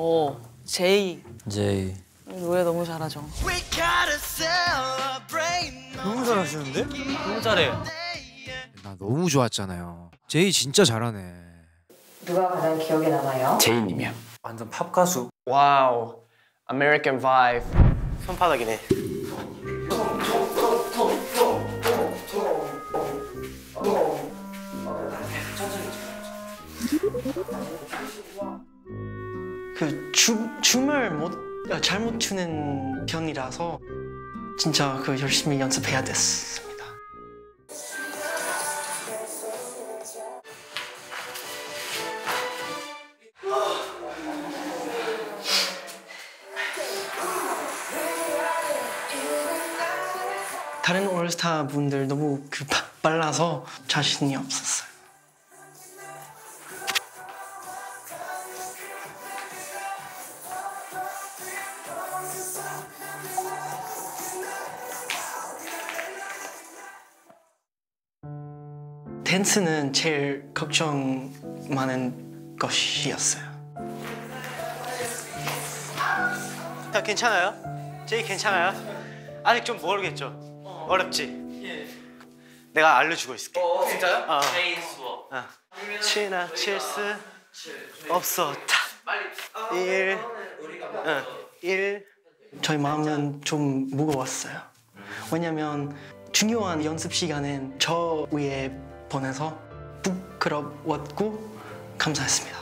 제이. 제이. 노래 너무 잘하죠. 너무 잘하시는데? 너무 잘해. 나 너무 좋았잖아요. 제이 진짜 잘하네. 누가 가장 기억에 남아요? 제이님이요. 완전 팝 가수. 와우. American vibe. 손바닥이네. 춤을 잘못 추는 편이라서 진짜 열심히 연습해야 됐습니다. 다른 올스타 분들 너무 빨라서 자신이 없었어요. 댄스는 제일 걱정 많은 것이었어요. 괜찮아요? 제이 괜찮아요? 아직 좀 모르겠죠? 어렵지? 예. 내가 알려주고 있을게. 진짜요? 제이 수업. 지나칠 수 없었다. 1. 저희 마음은 좀 무거웠어요. 왜냐면 중요한 연습 시간은 저 위에 보내서 부끄러웠고 감사했습니다.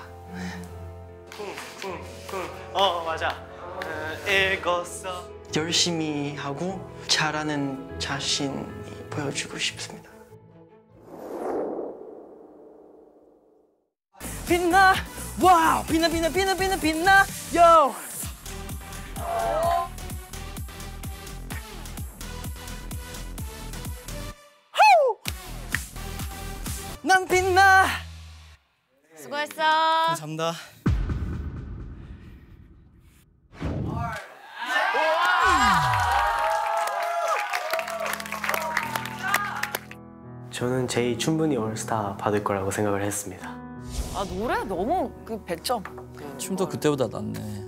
맞아. 읽었어. 열심히 하고 잘하는 자신이 보여주고 싶습니다. 빛나, 와우, 빛나, 요. 난 빛나. 수고했어. 감사합니다. 저는 제이 충분히 올스타 받을 거라고 생각을 했습니다. 아 노래 너무 100점. 춤도 그때보다 낫네.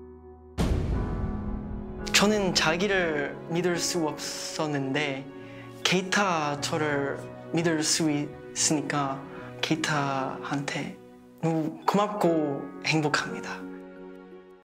저는 자기를 믿을 수 없었는데 케이타 저를 믿을 수 있으니까 케이타한테 너무 고맙고 행복합니다.